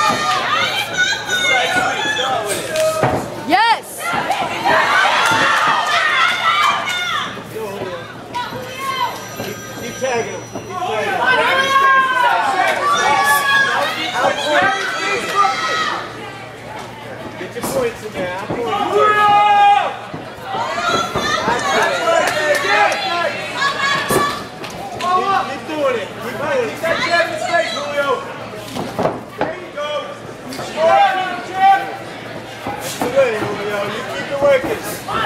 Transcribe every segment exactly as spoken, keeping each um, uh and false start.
Yes! Keep tagging him. Keep tagging him. Get your points in there. I'm going to Keep doing it. Keep doing it. Keep that jab in space, Julio. There you go. Score, jab. That's the way, Julio. You keep it working.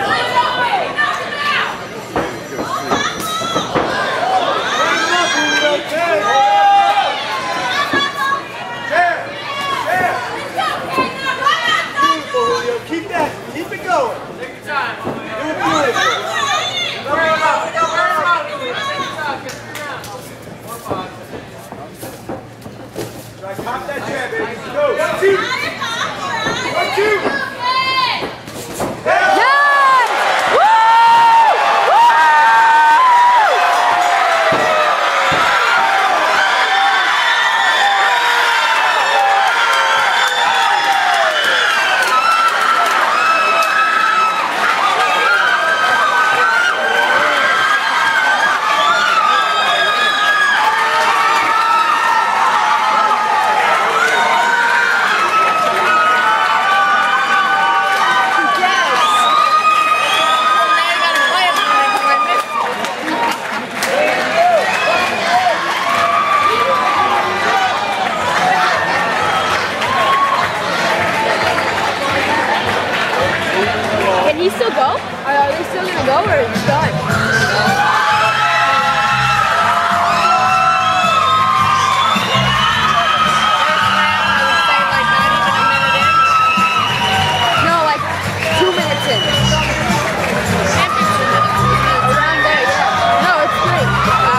Keep that. Keep it going. Take your time. Do it beautiful. Don't worry about it. Don't worry about it. Take your time. Get it down. One five. Try to pop that jab, baby. Go. One, two. One, two. Yes! Woo! Can he still go? Are they still gonna go or is it done? No, like two minutes in. Around there, yeah. No, it's three.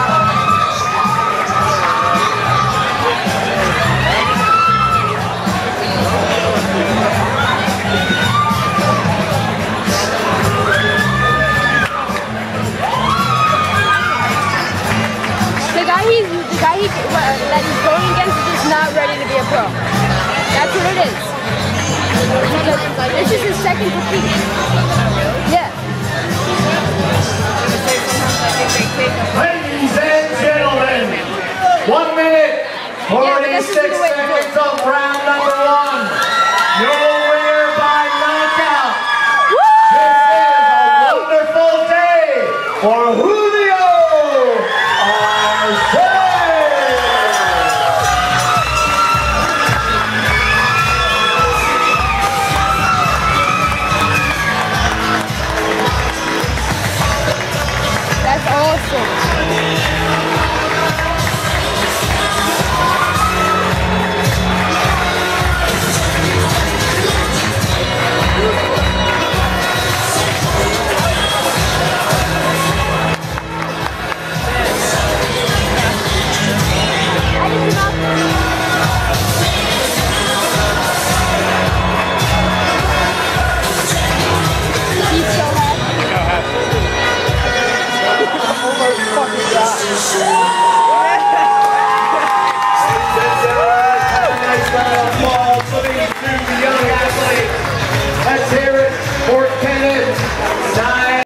The guy he's the guy he, that he's going against is just not ready to be a pro. That's what it is. Because this is his second defeat. Yeah. Ladies and gentlemen, one minute, forty-six seconds of round number one.